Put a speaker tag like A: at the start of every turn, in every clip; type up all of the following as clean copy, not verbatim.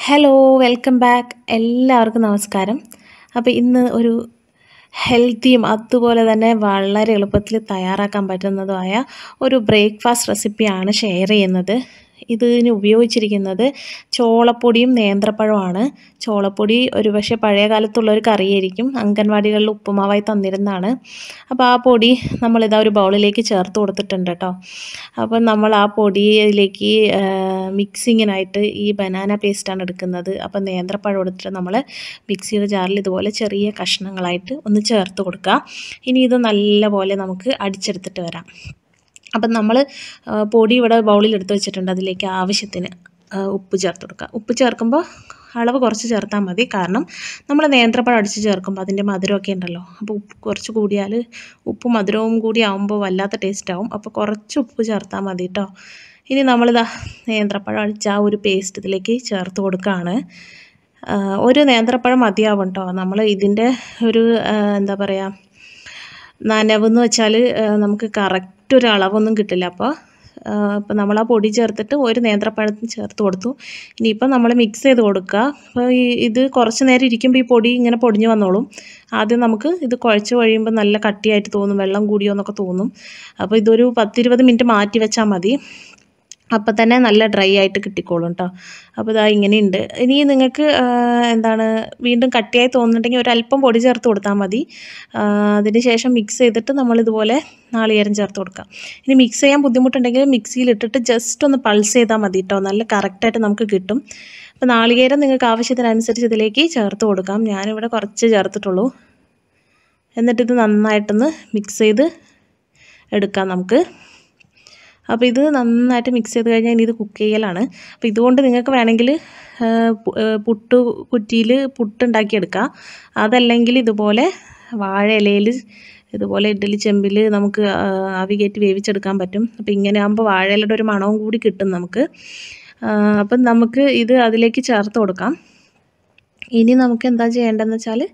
A: Hello welcome back എല്ലാവർക്കും നമസ്കാരം. അപ്പോൾ ഇന്ന് ഒരു ഹെൽത്തിയും അതുപോലെ തന്നെ വളരെ എളുപ്പത്തിൽ തയ്യാറാക്കാൻ പറ്റുന്നതുമായ ഒരു ബ്രേക്ക്ഫാസ്റ്റ് റെസിപ്പിയാണ് ഷെയർ ചെയ്യുന്നത്. ഇതിന് ഉപയോഗിച്ചിരിക്കുന്നത് ചോളപ്പൊടിയും നേന്ത്രപ്പഴവുമാണ്. ചോളപ്പൊടി ഒരുപക്ഷെ പഴയ കാലത്തുള്ളവർക്ക് അറിയായിരിക്കും, അംഗൻവാടികളിൽ ഉപ്പുമാവായി തന്നിരുന്നതാണ്. അപ്പോൾ ആ പൊടി നമ്മളിതാ ഒരു ബൗളിലേക്ക് ചേർത്ത് കൊടുത്തിട്ടുണ്ട് കേട്ടോ. അപ്പം നമ്മൾ ആ പൊടിയിലേക്ക് മിക്സിങ്ങിനായിട്ട് ഈ ബനാന പേസ്റ്റാണ് എടുക്കുന്നത്. അപ്പം നേന്ത്രപ്പഴം എടുത്തിട്ട് നമ്മൾ മിക്സിയുടെ ജാറിൽ ഇതുപോലെ ചെറിയ കഷ്ണങ്ങളായിട്ട് ഒന്ന് ചേർത്ത് കൊടുക്കുക. ഇനി ഇത് നല്ലപോലെ നമുക്ക് അടിച്ചെടുത്തിട്ട് വരാം. അപ്പം നമ്മൾ പൊടി ഇവിടെ ബൗളിൽ എടുത്ത് വെച്ചിട്ടുണ്ട്. അതിലേക്ക് ആവശ്യത്തിന് ഉപ്പ് ചേർത്ത് കൊടുക്കുക. ഉപ്പ് ചേർക്കുമ്പോൾ അളവ് കുറച്ച് ചേർത്താൽ മതി, കാരണം നമ്മൾ നേന്ത്രപ്പഴം അടിച്ച് ചേർക്കുമ്പോൾ അതിൻ്റെ മധുരമൊക്കെ ഉണ്ടല്ലോ. അപ്പോൾ ഉപ്പ് കുറച്ച് കൂടിയാൽ ഉപ്പും മധുരവും കൂടി ആകുമ്പോൾ വല്ലാത്ത ടേസ്റ്റ് ആവും. അപ്പോൾ കുറച്ച് ഉപ്പ് ചേർത്താൽ മതി കേട്ടോ. ഇനി നമ്മളിതാ നേന്ത്രപ്പഴം അടിച്ച ആ ഒരു പേസ്റ്റ് ഇതിലേക്ക് ചേർത്ത് കൊടുക്കുകയാണ്. ഒരു നേന്ത്രപ്പഴം മതിയാവും കേട്ടോ. നമ്മൾ ഇതിൻ്റെ ഒരു എന്താ പറയുക, നനവെന്ന് വെച്ചാൽ നമുക്ക് കറക്റ്റ് ഒരു അളവൊന്നും കിട്ടില്ല. അപ്പോൾ നമ്മൾ ആ പൊടി ചേർത്തിട്ട് ഒരു നേന്ത്രപ്പഴത്തിന് ചേർത്ത് കൊടുത്തു. ഇനിയിപ്പോൾ നമ്മൾ മിക്സ് ചെയ്ത് കൊടുക്കുക. അപ്പോൾ ഇത് കുറച്ച് നേരം ഇരിക്കുമ്പോൾ ഈ പൊടി ഇങ്ങനെ പൊടിഞ്ഞ് വന്നോളും. ആദ്യം നമുക്ക് ഇത് കുഴച്ച് കഴിയുമ്പോൾ നല്ല കട്ടിയായിട്ട് തോന്നും, വെള്ളം കൂടിയോ എന്നൊക്കെ തോന്നും. അപ്പോൾ ഇതൊരു 10-20 മിനിറ്റ് മാറ്റി വെച്ചാൽ മതി. അപ്പം തന്നെ നല്ല ഡ്രൈ ആയിട്ട് കിട്ടിക്കോളും കേട്ടോ. അപ്പോൾ ഇതാ ഇങ്ങനെയുണ്ട്. ഇനി നിങ്ങൾക്ക് എന്താണ് വീണ്ടും കട്ടിയായി തോന്നുന്നുണ്ടെങ്കിൽ ഒരല്പം പൊടി ചേർത്ത് കൊടുത്താൽ മതി. അതിന് ശേഷം മിക്സ് ചെയ്തിട്ട് നമ്മളിതുപോലെ നാളികേരം ചേർത്ത് കൊടുക്കാം. ഇനി മിക്സ് ചെയ്യാൻ ബുദ്ധിമുട്ടുണ്ടെങ്കിൽ മിക്സിയിലിട്ടിട്ട് ജസ്റ്റ് ഒന്ന് പൾസ് ചെയ്താൽ മതി കേട്ടോ. നല്ല കറക്റ്റായിട്ട് നമുക്ക് കിട്ടും. അപ്പോൾ നാളികേരം നിങ്ങൾക്ക് ആവശ്യത്തിനനുസരിച്ച് ഇതിലേക്ക് ചേർത്ത് കൊടുക്കാം. ഞാനിവിടെ കുറച്ച് ചേർത്തിട്ടുള്ളൂ. എന്നിട്ടിത് നന്നായിട്ടൊന്ന് മിക്സ് ചെയ്ത് എടുക്കാം നമുക്ക്. അപ്പോൾ ഇത് നന്നായിട്ട് മിക്സ് ചെയ്ത് കഴിഞ്ഞാൽ ഇനി ഇത് കുക്ക് ചെയ്യലാണ്. അപ്പോൾ ഇതുകൊണ്ട് നിങ്ങൾക്ക് വേണമെങ്കിൽ പുട്ട് കുറ്റിയിൽ പുട്ടുണ്ടാക്കിയെടുക്കാം. അതല്ലെങ്കിൽ ഇതുപോലെ വാഴ ഇലയിൽ ഇതുപോലെ ഇഡ്ഡലി ചെമ്പിൽ നമുക്ക് ആവി കയറ്റി വേവിച്ചെടുക്കാൻ പറ്റും. അപ്പോൾ ഇങ്ങനെ ആകുമ്പോൾ വാഴ ഇലയുടെ ഒരു മണവും കൂടി കിട്ടും നമുക്ക്. അപ്പം നമുക്ക് ഇത് അതിലേക്ക് ചേർത്ത് കൊടുക്കാം. ഇനി നമുക്ക് എന്താ ചെയ്യേണ്ടതെന്ന് വെച്ചാൽ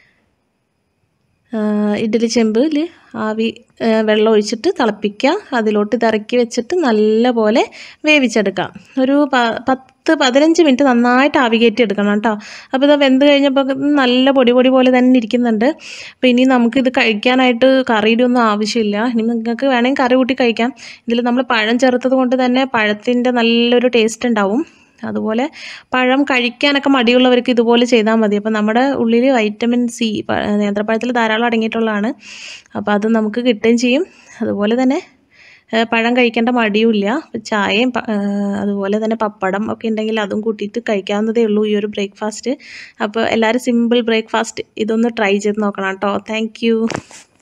A: ഇഡ്ഡലി ചെമ്പിൽ ആവി വെള്ളം ഒഴിച്ചിട്ട് തിളപ്പിക്കുക. അതിലോട്ട് ഇതിറക്കി വെച്ചിട്ട് നല്ലപോലെ വേവിച്ചെടുക്കാം. ഒരു 10-15 മിനിറ്റ് നന്നായിട്ട് ആവി കയറ്റി എടുക്കണം കേട്ടോ. അപ്പോൾ ഇത് വെന്ത് കഴിഞ്ഞപ്പോൾ നല്ല പൊടി പോലെ തന്നെ ഇരിക്കുന്നുണ്ട്. അപ്പോൾ ഇനി നമുക്കിത് കഴിക്കാനായിട്ട് കറിയുടെ ഒന്നും ആവശ്യമില്ല. ഇനി നിങ്ങൾക്ക് വേണമെങ്കിൽ കറി കൂട്ടി കഴിക്കാം. ഇതിൽ നമ്മൾ പഴം ചേർത്തത് കൊണ്ട് തന്നെ പഴത്തിൻ്റെ നല്ലൊരു ടേസ്റ്റ് ഉണ്ടാവും. അതുപോലെ പഴം കഴിക്കാനൊക്കെ മടിയുള്ളവർക്ക് ഇതുപോലെ ചെയ്താൽ മതി. അപ്പോൾ നമ്മുടെ ഉള്ളിൽ വൈറ്റമിൻ സി നേന്ത്രപ്പഴത്തിൽ ധാരാളം അടങ്ങിയിട്ടുള്ളതാണ്. അപ്പോൾ അത് നമുക്ക് കിട്ടുകയും ചെയ്യും. അതുപോലെ തന്നെ പഴം കഴിക്കേണ്ട മടിയുമില്ല. ചായയും അതുപോലെ തന്നെ പപ്പടം ഒക്കെ ഉണ്ടെങ്കിൽ അതും കൂട്ടിയിട്ട് കഴിക്കാവുന്നതേ ഉള്ളൂ ഈ ഒരു ബ്രേക്ക്ഫാസ്റ്റ്. അപ്പോൾ എല്ലാവരും സിമ്പിൾ ബ്രേക്ക്ഫാസ്റ്റ് ഇതൊന്ന് ട്രൈ ചെയ്ത് നോക്കണം കേട്ടോ. താങ്ക്